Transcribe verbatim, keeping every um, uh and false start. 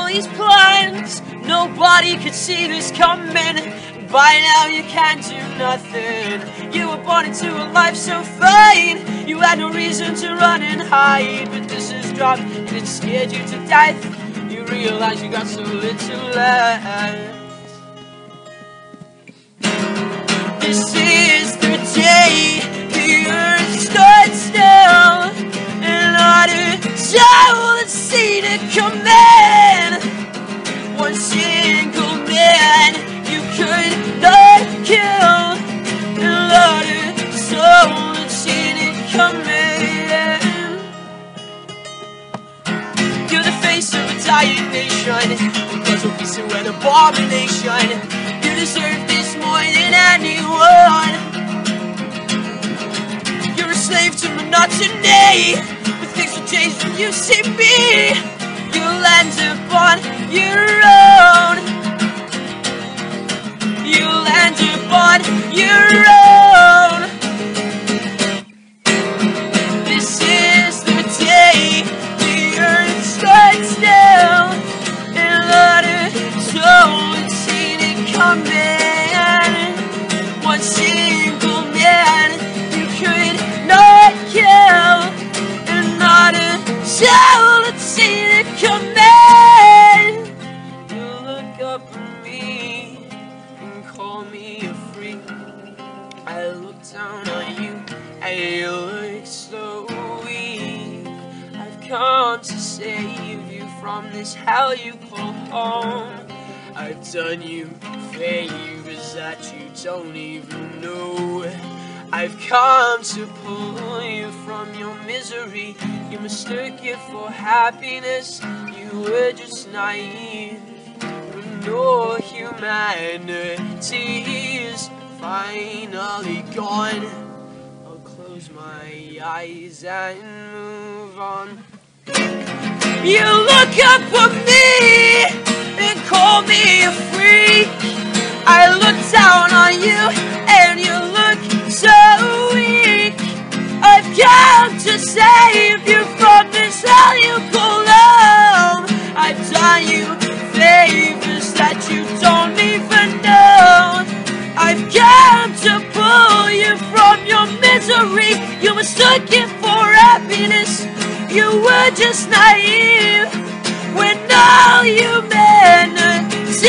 these plans. Nobody could see this coming. By now you can't do nothing. You were born into a life so fine. You had no reason to run and hide. But this is dropped and it scared you to death. You realize you got so little left. This is the day the earth stood still, in order so the sea to come in. One single man you could not kill, in order so the sea to come in. You're the face of a dying nation, the puzzle piece of an abomination. You deserve this more than anyone. You're a slave to monotony, but things will change when you see me. You'll end up on your own. You'll end up on your own. This is the day the earth stood still, in order so it's seen it coming. One single man you could not kill, in order so it's seen it coming. You look up at me and call me a freak. I look down on you and you look so weak. I've come to save you from this hell you call home. I've done you favors that you don't even know. I've come to pull you from your misery. You mistook it for happiness. You were just naive. Your humanity is finally gone. I'll close my eyes and move on. You look up at me and call me a freak. I look down on you and you look so weak. I've come to save you from this hell you call home. I've done you favors that you don't even know. I've come to pull you from your misery. You mistook it for happiness. You were just naive, when all humanity